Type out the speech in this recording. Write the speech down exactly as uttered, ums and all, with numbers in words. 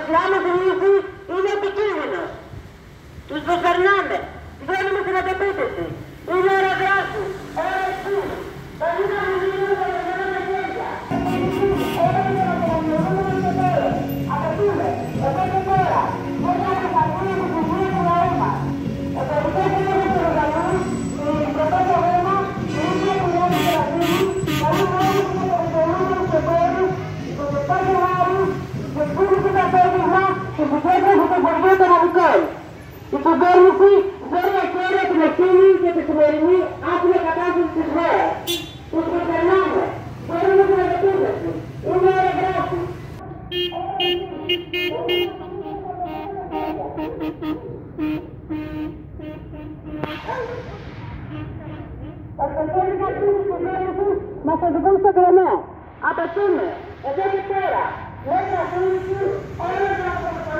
Ισλάμος Ρίζη είναι επικίνδυνος. Τους προσπερνάμε. Βγαίνουμε στην αντεπίθεση. Είναι ώρα δράση. Ώρα ευθύνη. Θα δίναμε λίγο για τα ζωνά χέρια. Ώρα για να τελειώνουμε το τέλος. Απαιτούμε. Εδώ και τώρα. Δεν θα καθαρθούμε την κοινωνία του λαού μας. Ο πολιτικός νόμος του οργανούς, η πρωτό προγράμμα, η ίδια που λένε του Ρασίνου, καλούν όλους τους αποδεδομένους εμπόρους, τους επάγγελμάρους, τους φίλους του καθόδηγμα και τους έδρες του Υπουργείου Οικονομικών. Η κυβέρνηση δεν ακέραιε την ευθύνη για τη σημερινή άθλια κατάσταση της χώρας. Τους προσπερνάμε. Θέλουμε την αντεπίθεση. Είναι ώρα δράσης. Ορθοφέρει κάποιους της κυβέρνησης μας οδηγούν στο κρεμμό. Απαιτούμε, εδώ και τώρα, μέσα αφήνιση, όλα τα